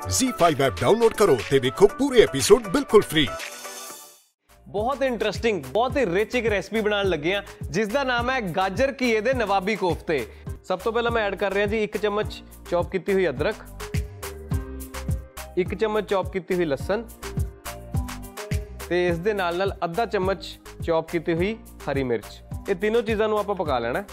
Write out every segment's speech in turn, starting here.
ZEE5 app download करो ते देखो पूरे एपीसोड बिल्कुल फ्री। बहुत इंटरेस्टिंग बहुत ही रिच एक रेसिपी बनाने लगे हैं जिसका नाम है गाजर घीए दे नवाबी कोफ्ते। सब तो पहला मैं ऐड कर रहा जी 1 चम्मच चॉप की हुई अदरक, 1 चम्मच चॉप की हुई लसन ते इस दे नाल आधा चम्मच चॉप की हुई हरी मिर्च। ये तीनों चीज़ों को आप पका लेना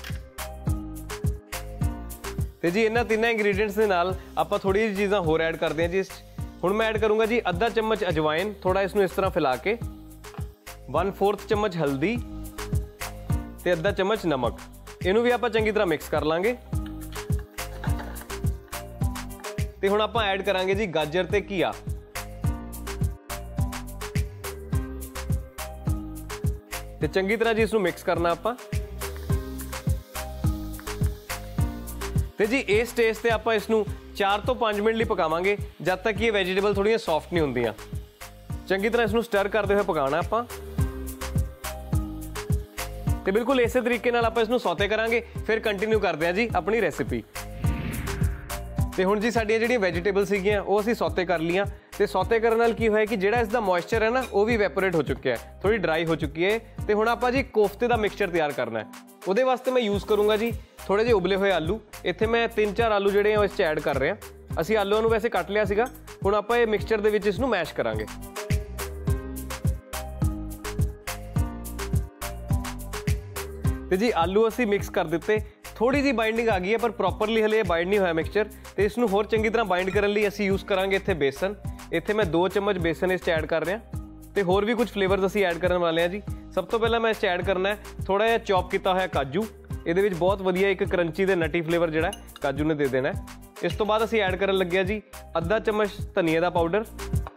ते जी इन्हां तीनों इंग्रीडियंट्स के नाल आप थोड़ी जी चीज़ां होर ऐड करते हैं जी। हुण मैं ऐड करूँगा जी आधा चम्मच अजवाइन, थोड़ा इसनूं इस तरह फैला के, 1/4 चम्मच हल्दी ते आधा चम्मच नमक। इनू भी आप चंगी तरह मिक्स कर लांगे ते हुण आप ऐड करांगे जी गाजर ते घीआ। ते चंगी तरह जी इसनूं मिक्स करना आपां ते जी इस स्टेज ते आपां इसनूं 4 तो 5 मिनट लिए पकावांगे जब तक ये वैजीटेबल थोड़ियां सॉफ्ट नहीं होंदियां। चंगी तरह इसनूं स्टर करते हुए पकाना आपां ते बिल्कुल इस तरीके नाल आपां इसनूं सौते करांगे। फिर कंटिन्यू करते हैं जी अपनी रेसिपी। ते हुण जी साडियां जिहड़ियां वैजीटेबल सीगियां वो असीं सौते कर लियां ते सौते करन नाल की होया कि जिहड़ा इसदा मॉइस्चर है ना वो भी वैपोरेट हो चुका है, थोड़ी ड्राई हो चुकी है। ते हुण आपां जी कोफ्ते दा मिक्सचर तैयार करना है। उहदे वास्ते मैं यूज़ करूँगा जी थोड़े जिहे उबले हुए आलू। इत्थे मैं 3-4 आलू जिहड़े हैं इस च ऐड कर रहे हैं। असीं आलूआं नूं वैसे कट लिया सीगा, हुण आपां इह मिक्सचर दे विच इसनूं मैश करांगे। ते जी आलू असीं मिक्स कर दिते, थोड़ी जी बाइंडिंग आ गई है पर प्रॉपरली हले बाइंड नहीं होया मिक्सचर। तो इसनूं होर चंगी तरह बाइंड करने लई असीं यूज़ करांगे इत्थे बेसन। इत्थे मैं 2 चम्मच बेसन इस च ऐड कर रहा ते होर भी कुछ फ्लेवर्स असीं ऐड करने वाले हैं जी। सब तो पहला मैं इस च ऐड करना है थोड़ा जिहा चॉप किया होया काजू। ਇਹਦੇ ਵਿੱਚ बहुत वधिया एक क्रंची ਤੇ नटी फ्लेवर ਜਿਹੜਾ काजू ने दे देना है। इस तो बाद ਅਸੀਂ ऐड ਕਰਨ ਲੱਗੇ जी आधा चम्मच धनिया ਦਾ पाउडर,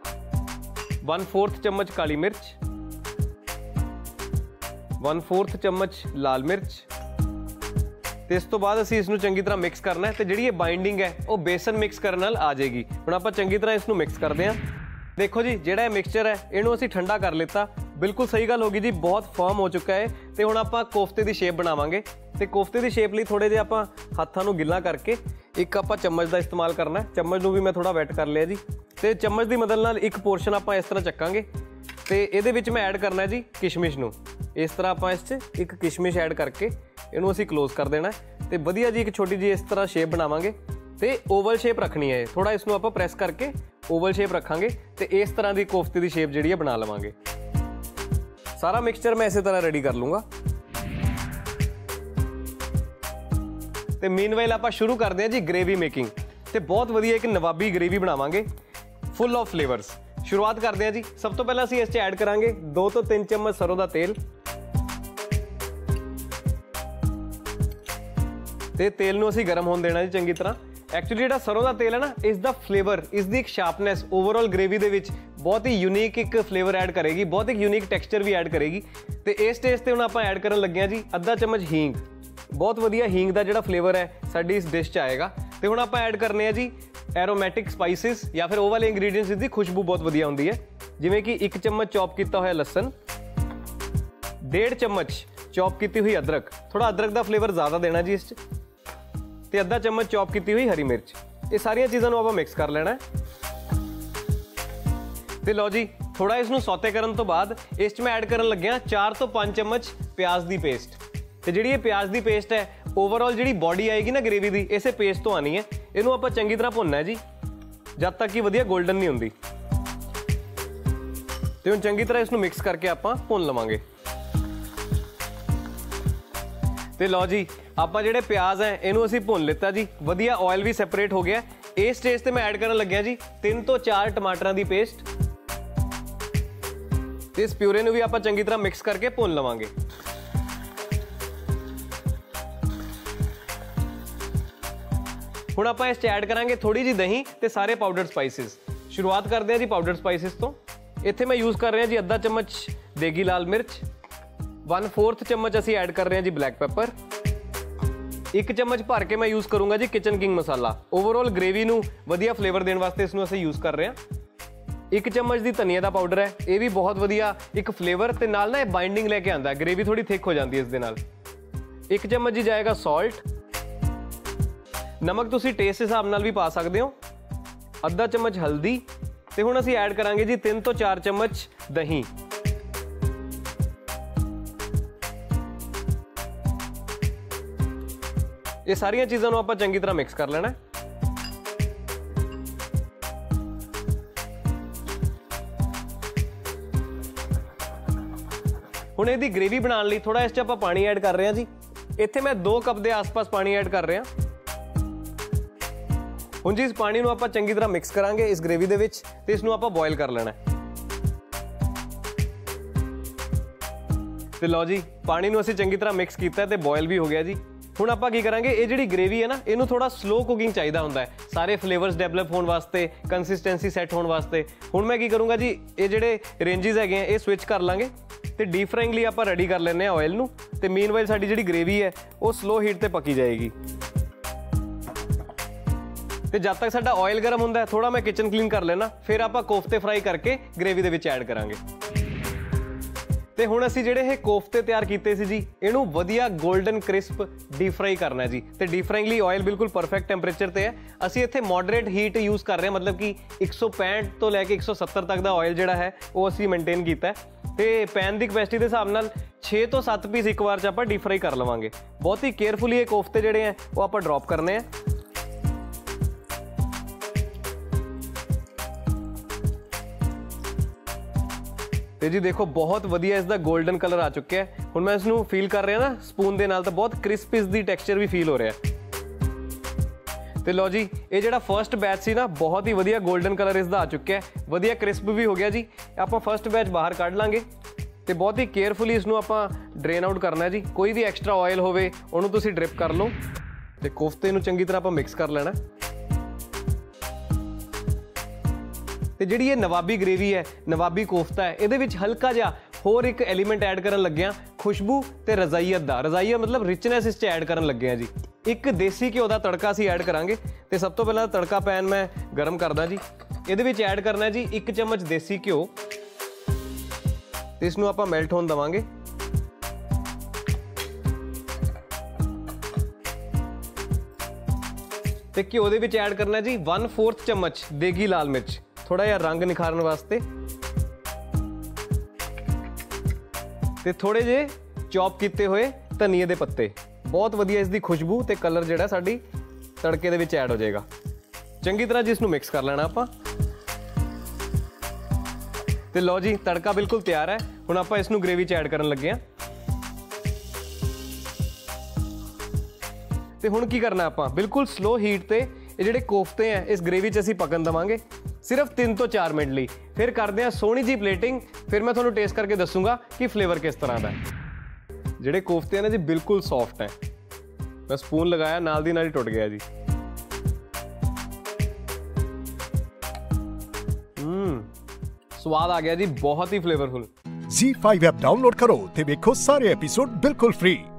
1/4 चम्मच काली मिर्च, 1/4 चम्मच लाल मिर्च। ਤੇ ਇਸ ਤੋਂ ਬਾਅਦ ਅਸੀਂ ਇਸ ਨੂੰ ਚੰਗੀ ਤਰ੍ਹਾਂ ਮਿਕਸ ਕਰਨਾ ਹੈ ਤੇ ਜਿਹੜੀ ਇਹ ਬਾਈਂਡਿੰਗ ਹੈ ਉਹ ਬੇਸਨ ਮਿਕਸ ਕਰਨ ਨਾਲ ਆ ਜਾਏਗੀ। ਹੁਣ ਆਪਾਂ ਚੰਗੀ ਤਰ੍ਹਾਂ ਇਸ ਨੂੰ ਮਿਕਸ ਕਰਦੇ ਹਾਂ। देखो जी ਜਿਹੜਾ ਇਹ ਮਿਕਸਚਰ ਹੈ ਇਹਨੂੰ ਅਸੀਂ ਠੰਡਾ ਕਰ ਲਿੱਤਾ। बिल्कुल सही गल होगी जी, बहुत फर्म हो चुका है। तो हुण आपां कोफ्ते की शेप बनावांगे ते कोफ्ते की शेप लिए थोड़े जे आपां हत्थां नूं गिल्ला करके एक आपां चम्मच का इस्तेमाल करना है। चम्मच नूं भी मैं थोड़ा वैट कर लिया जी ते चम्मच की मदद नाल एक पोर्शन आपां इस तरह चक्कांगे ते इहदे विच मैं ऐड करना है जी किशमिश नूं। इस तरह आपां इस च एक किशमिश ऐड करके इहनूं असीं क्लोज कर देना है ते वधिया जी एक छोटी जी इस तरह शेप बनावांगे ते ओवल शेप रखनी है। थोड़ा इसनूं आपां प्रेस करके ओवल शेप रखांगे ते इस तरह की कोफ्ते की शेप जिहड़ी है बना लवांगे। सारा मिक्सचर मैं इसी तरह रेडी कर लूँगा तो मीनवाइल आप शुरू करते हैं जी ग्रेवी मेकिंग। तो बहुत वधिया एक नवाबी ग्रेवी बनावांगे फुल ऑफ फ्लेवर्स। शुरुआत करते हैं जी। सब तो पहला असीं इस च ऐड करांगे 2 तो 3 चम्मच सरों का तेल। तो तेल नूं असीं गर्म होण देना जी चंगी तरह। एक्चुअली जिहड़ा सरों का तेल है ना इसका फ्लेवर, इसकी एक शार्पनैस ओवरऑल ग्रेवी दे विच बहुत ही यूनीक एक फ्लेवर ऐड करेगी, बहुत एक यूनीक टैक्सचर भी ऐड करेगी। तो इस स्टेज पर हुण आपां ऐड करन लगे हैं जी आधा चम्मच हींग। बहुत वधिया हींग का जिहड़ा फ्लेवर है साडी इस डिश च आएगा। तो हुण आपां ऐड करने हैं जी एरोमैटिक स्पाइसिस या फिर वो वाले इंग्रीडियंट्स जिसकी खुशबू बहुत वधिया होंदी है। जिवें कि 1 चम्मच चॉप किया होया लसन, 1.5 चम्मच चॉप की हुई अदरक, थोड़ा अदरक का फ्लेवर ज़्यादा देना जी इस ते आधा चम्मच चॉप की हुई हरी मिर्च। ये सारिया चीज़ों को आप मिक्स कर लेना है। तो लो जी थोड़ा इसनूं सौते करन तो बाद इस मैं ऐड करन लग्या 4 तो 5 चम्मच प्याज की पेस्ट। तो जिहड़ी ये प्याज की पेस्ट है ओवरऑल जिहड़ी बॉडी आएगी ना ग्रेवी की इसे पेस्ट तो आनी है। इनू आपां चंगी तरह भुनना है जी जब तक कि वधिया गोल्डन नहीं हुंदी। तो हुण चंगी तरह इसनूं मिक्स करके आपां भुन लवांगे। तो लो जी आपां जिहड़े प्याज है इनू असीं भुन लिता जी, वधिया ऑयल भी सैपरेट हो गया। इस स्टेज ते मैं ऐड करन लग्या जी 3 तो 4 टमाटरां दी पेस्ट। इस प्यूरे नूं भी आपां चंगी तरह मिक्स करके भुन लवांगे। हुण आपां इस च ऐड करांगे थोड़ी जी दही ते सारे पाउडर स्पाइसिस। शुरुआत करते हैं जी पाउडर स्पाइसिस तो। इत्थे मैं यूज़ कर रहा जी आधा चम्मच देगी लाल मिर्च, 1/4 चम्मच असीं ऐड कर रहे हैं जी ब्लैक पेपर, 1 चम्मच भर के मैं यूज़ करूँगा जी Kitchen King masala. Overall gravy नूं वधिया फ्लेवर देने वास्ते इसनूं असीं यूज़ कर रहे हैं। 1 चम्मच की धनिया का पाउडर है, ये भी बहुत वधिया एक फ्लेवर ते नाल ना बाइंडिंग लैके आंदा है, ग्रेवी थोड़ी थिक हो जाती है इस दे नाल। 1 चम्मच जी जाएगा सॉल्ट। नमक तुसीं टेस्ट हिसाब नाल भी पा सकते हो। ਅੱਧਾ ਚਮਚ ਹਲਦੀ ਤੇ ਹੁਣ ਅਸੀਂ ਐਡ ਕਰਾਂਗੇ ਜੀ 3 ਤੋਂ 4 ਚਮਚ ਦਹੀਂ। ਇਹ ਸਾਰੀਆਂ ਚੀਜ਼ਾਂ ਨੂੰ ਆਪਾਂ ਚੰਗੀ ਤਰ੍ਹਾਂ ਮਿਕਸ ਕਰ ਲੈਣਾ। ਹੁਣ ਇਹਦੀ ਗ੍ਰੇਵੀ ਬਣਾਉਣ ਲਈ ਥੋੜਾ ਇਸ 'ਚ ਆਪਾਂ ਪਾਣੀ ਐਡ ਕਰ ਰਹੇ ਹਾਂ ਜੀ। ਇੱਥੇ ਮੈਂ 2 ਕੱਪ ਦੇ ਆਸ-ਪਾਸ ਪਾਣੀ ਐਡ ਕਰ ਰਿਹਾ। ਹੁਣ ਜੀ ਇਸ ਪਾਣੀ ਨੂੰ ਆਪਾਂ ਚੰਗੀ ਤਰ੍ਹਾਂ ਮਿਕਸ ਕਰਾਂਗੇ ਇਸ ਗ੍ਰੇਵੀ ਦੇ ਵਿੱਚ ਤੇ ਇਸ ਨੂੰ ਆਪਾਂ ਬੋਇਲ ਕਰ ਲੈਣਾ। ਤੇ ਲਓ ਜੀ ਪਾਣੀ ਨੂੰ ਅਸੀਂ ਚੰਗੀ ਤਰ੍ਹਾਂ ਮਿਕਸ ਕੀਤਾ ਤੇ ਬੋਇਲ ਵੀ ਹੋ ਗਿਆ ਜੀ। ਹੁਣ ਆਪਾਂ ਕੀ ਕਰਾਂਗੇ, ਇਹ ਜਿਹੜੀ ਗ੍ਰੇਵੀ ਹੈ ਨਾ ਇਹਨੂੰ ਥੋੜਾ ਸਲੋ ਕੁਕਿੰਗ ਚਾਹੀਦਾ ਹੁੰਦਾ ਹੈ ਸਾਰੇ ਫਲੇਵਰਸ ਡਿਵੈਲਪ ਹੋਣ ਵਾਸਤੇ, ਕੰਸਿਸਟੈਂਸੀ ਸੈੱਟ ਹੋਣ ਵਾਸਤੇ। ਹੁਣ ਮੈਂ ਕੀ ਕਰੂੰਗਾ ਜੀ, ਇਹ ਜਿਹੜੇ ਰੇਂਜਸ ਹੈਗੇ ਆ ਇਹ ਸਵਿਚ ਕਰ ਲਾਂਗੇ ਤੇ ਡੀਪ ਫਰਾਈਂਗ ਲਈ ਆਪਾਂ ਰੈਡੀ ਕਰ ਲੈਂਦੇ ਆ ਆਇਲ ਨੂੰ। ਤੇ ਮੀਨਵਾਈਲ ਸਾਡੀ ਜਿਹੜੀ ਗ੍ਰੇਵੀ ਹੈ ਉਹ ਸਲੋ ਹੀਟ ਤੇ ਪੱਕੀ ਜਾਏਗੀ। ਤੇ ਜਦ ਤੱਕ ਸਾਡਾ ਆਇਲ ਗਰਮ ਹੁੰਦਾ ਹੈ ਥੋੜਾ ਮੈਂ ਕਿਚਨ ਕਲੀਨ ਕਰ ਲੈਣਾ, ਫਿਰ ਆਪਾਂ ਕੋਫਤੇ ਫਰਾਈ ਕਰਕੇ ਗ੍ਰੇਵੀ ਦੇ ਵਿੱਚ ਐਡ ਕਰਾਂਗੇ। ਤੇ ਹੁਣ ਅਸੀਂ ਜਿਹੜੇ ਇਹ ਕੋਫਤੇ ਤਿਆਰ ਕੀਤੇ ਸੀ ਜੀ ਇਹਨੂੰ ਵਧੀਆ 골ਡਨ ਕ੍ਰਿਸਪ ਡੀਪ ਫਰਾਈ ਕਰਨਾ ਹੈ ਜੀ। ਤੇ ਡੀਪ ਫਰਾਈਂਗ ਲਈ ਆਇਲ ਬਿਲਕੁਲ ਪਰਫੈਕਟ ਟੈਂਪਰੇਚਰ ਤੇ ਹੈ। ਅਸੀਂ ਇੱਥੇ ਮੋਡਰੇਟ ਹੀਟ ਯੂਜ਼ ਕਰ ਰਹੇ ਹਾਂ, ਮਤਲਬ ਕਿ 165 ਤੋਂ ਲੈ ਕੇ 170 ਤੱਕ ਦਾ ਆਇਲ ਜਿਹੜਾ ਹੈ ਉਹ ਅਸੀਂ ਮੇਨਟੇਨ ਕੀਤਾ ਹੈ। ਤੇ ਪੈਨ ਦੀ ਕਪੈਸਿਟੀ ਦੇ ਹਿਸਾਬ ਨਾਲ 6 ਤੋਂ 7 ਪੀਸ ਇੱਕ ਵਾਰ 'ਚ ਆਪਾਂ ਡੀਪ ਫਰਾਈ ਕਰ ਲਵਾਂਗੇ। ਬਹੁਤ ਹੀ ਕੇਅਰਫੁਲੀ ਇਹ ਕੋਫਤੇ ਜਿਹੜੇ ਹੈ ਉਹ ਆਪਾਂ ਡ੍ਰੌਪ ਕਰਨੇ ਆ। ਤੇ ਜੀ ਦੇਖੋ ਬਹੁਤ ਵਧੀਆ ਇਸ ਦਾ 골ਡਨ ਕਲਰ ਆ ਚੁੱਕਿਆ ਹੈ। ਹੁਣ ਮੈਂ ਇਸ ਨੂੰ ਫੀਲ ਕਰ ਰਿਹਾ ਨਾ ਸਪੂਨ ਦੇ ਨਾਲ ਤਾਂ ਬਹੁਤ ਕ੍ਰਿਸਪ ਇਸ ਦੀ ਟੈਕਸਚਰ ਵੀ ਫੀਲ ਹੋ ਰਿਹਾ ਹੈ। ਤੇ ਲਓ ਜੀ ਇਹ ਜਿਹੜਾ ਫਰਸਟ ਬੈਚ ਸੀ ਨਾ ਬਹੁਤ ਹੀ ਵਧੀਆ 골ਡਨ ਕਲਰ ਇਸ ਦਾ ਆ ਚੁੱਕਿਆ ਹੈ, ਵਧੀਆ ਕ੍ਰਿਸਪ ਵੀ ਹੋ ਗਿਆ ਜੀ। ਆਪਾਂ ਫਰਸਟ ਬੈਚ ਬਾਹਰ ਕੱਢ ਲਾਂਗੇ ਤੇ ਬਹੁਤ ਹੀ ਕੇਅਰਫੁਲੀ ਇਸ ਨੂੰ ਆਪਾਂ ਡਰੇਨ ਆਊਟ ਕਰਨਾ ਜੀ। ਕੋਈ ਵੀ ਐਕਸਟਰਾ ਆਇਲ ਹੋਵੇ ਉਹਨੂੰ ਤੁਸੀਂ ਡ੍ਰਿਪ ਕਰ ਲਓ ਤੇ ਕੋਫਤੇ ਨੂੰ ਚੰਗੀ ਤਰ੍ਹਾਂ ਆਪਾਂ ਮਿਕਸ ਕਰ ਲੈਣਾ। ਤੇ ਜਿਹੜੀ ਇਹ ਨਵਾਬੀ ਗ੍ਰੇਵੀ ਹੈ, ਨਵਾਬੀ ਕੋਫਤਾ ਹੈ, ਇਹਦੇ ਵਿੱਚ ਹਲਕਾ ਜਿਹਾ ਹੋਰ ਇੱਕ ਐਲੀਮੈਂਟ ਐਡ ਕਰਨ ਲੱਗਿਆ, ਖੁਸ਼ਬੂ ਤੇ ਰਜ਼ਾਈਅਤ ਦਾ। ਰਜ਼ਾਈਅਤ ਮਤਲਬ ਰਿਚਨੈਸ ਇਸ 'ਚ ਐਡ ਕਰਨ ਲੱਗੇ ਆ ਜੀ। ਇੱਕ ਦੇਸੀ ਘਿਓ ਦਾ ਤੜਕਾ ਅਸੀਂ ਐਡ ਕਰਾਂਗੇ। ਤੇ ਸਭ ਤੋਂ ਪਹਿਲਾਂ ਤੜਕਾ ਪੈਨ ਮੈਂ ਗਰਮ ਕਰਦਾ ਜੀ। ਇਹਦੇ ਵਿੱਚ ਐਡ ਕਰਨਾ ਜੀ 1 ਚਮਚ ਦੇਸੀ ਘਿਓ ਤੇ ਇਸ ਨੂੰ ਆਪਾਂ ਮੈਲਟ ਹੋਣ ਦੇਵਾਂਗੇ। ਤੇ ਘਿਓ ਦੇ ਵਿੱਚ ਐਡ ਕਰਨਾ ਜੀ 1/4 ਚਮਚ ਦੇਗੀ ਲਾਲ ਮਿਰਚ, ਥੋੜਾ ਜਿਹਾ ਰੰਗ ਨਿਖਾਰਨ ਵਾਸਤੇ। ਤੇ ਥੋੜੇ ਜਿਹੇ ਚੌਪ ਕੀਤੇ ਹੋਏ ਧਨੀਏ ਦੇ ਪੱਤੇ। ਬਹੁਤ ਵਧੀਆ ਇਸ ਦੀ ਖੁਸ਼ਬੂ ਤੇ ਕਲਰ ਜਿਹੜਾ ਸਾਡੀ ਤੜਕੇ ਦੇ ਵਿੱਚ ਐਡ ਹੋ ਜਾਏਗਾ। ਚੰਗੀ ਤਰ੍ਹਾਂ ਜੀ ਇਸ ਨੂੰ ਮਿਕਸ ਕਰ ਲੈਣਾ ਆਪਾਂ। ਤੇ ਲਓ ਜੀ ਤੜਕਾ ਬਿਲਕੁਲ ਤਿਆਰ ਹੈ। ਹੁਣ ਆਪਾਂ ਇਸ ਨੂੰ ਗ੍ਰੇਵੀ 'ਚ ਐਡ ਕਰਨ ਲੱਗੇ ਹਾਂ। ਤੇ ਹੁਣ ਕੀ ਕਰਨਾ ਆਪਾਂ, ਬਿਲਕੁਲ ਸਲੋ ਹੀਟ ਤੇ ਇਹ ਜਿਹੜੇ ਕੋਫਤੇ ਆ ਇਸ ਗ੍ਰੇਵੀ 'ਚ ਅਸੀਂ ਪਕਣ ਦੇਵਾਂਗੇ ਸਿਰਫ 3 ਤੋਂ 4 ਮਿੰਟ ਲਈ। ਫਿਰ ਕਰਦੇ ਹਾਂ ਸੋਹਣੀ ਜੀ ਪਲੇਟਿੰਗ। ਫਿਰ ਮੈਂ ਤੁਹਾਨੂੰ ਟੇਸਟ ਕਰਕੇ ਦੱਸੂਗਾ ਕਿ ਫਲੇਵਰ ਕਿਸ ਤਰ੍ਹਾਂ ਦਾ ਹੈ। ਜਿਹੜੇ ਕੋਫਤੇ ਨੇ ਜੀ ਬਿਲਕੁਲ ਸੌਫਟ ਹੈ। ਮੈਂ ਸਪੂਨ ਲਗਾਇਆ ਨਾਲ ਦੀ ਨਾਲ ਹੀ ਟੁੱਟ ਗਿਆ ਜੀ। ਸਵਾਦ ਆ ਗਿਆ ਜੀ, ਬਹੁਤ ਹੀ ਫਲੇਵਰਫੁਲ। ZEE5 ਐਪ ਡਾਊਨਲੋਡ ਕਰੋ ਤੇ ਵੇਖੋ ਸਾਰੇ ਐਪੀਸੋਡ ਬਿਲਕੁਲ ਫ੍ਰੀ।